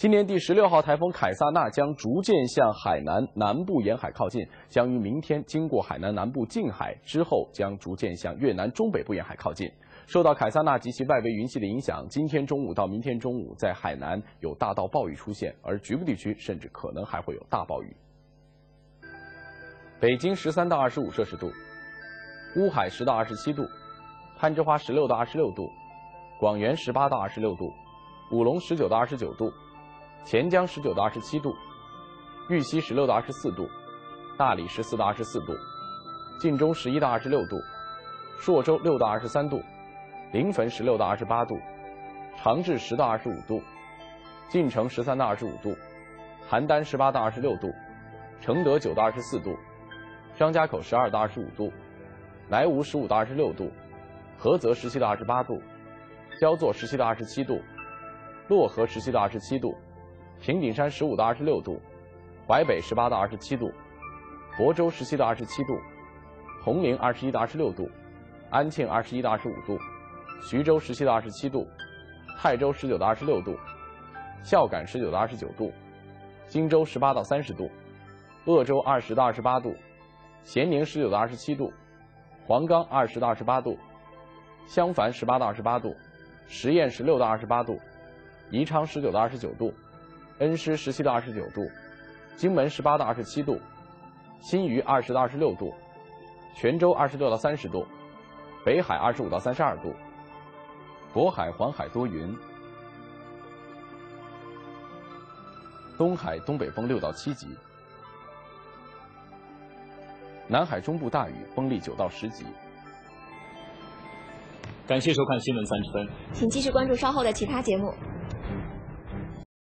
今年第16号台风凯撒纳将逐渐向海南南部沿海靠近，将于明天经过海南南部近海，之后将逐渐向越南中北部沿海靠近。受到凯撒纳及其外围云系的影响，今天中午到明天中午，在海南有大到暴雨出现，而局部地区甚至可能还会有大暴雨。北京13到25摄氏度，乌海10到27度，攀枝花16到26度，广元18到26度，武隆19到29度。钱江19到27度，玉溪16到24度，大理14到24度，晋中11到26度，朔州6到23度，临汾16到28度，长治10到25度，晋城13到25度，邯郸18到26度，承德9到24度，张家口12到25度，莱芜15到26度，菏泽17到28度，焦作17到27度，漯河17到27度。平顶山15到26度，淮北18到27度，亳州17到27度，铜陵21到26度，安庆21到25度，徐州17到27度，泰州19到26度，孝感19到29度，荆州18到30度，鄂州20到28度，咸宁19到27度，黄冈20到28度，襄樊18到28度，十堰16到28度，宜昌19到29度。恩施17到29度，荆门18到27度，新余20到26度，泉州26到30度，北海25到32度，渤海、黄海多云，东海东北风6到7级，南海中部大雨，风力9到10级。 感谢收看新闻30分， 请继续关注稍后的其他节目。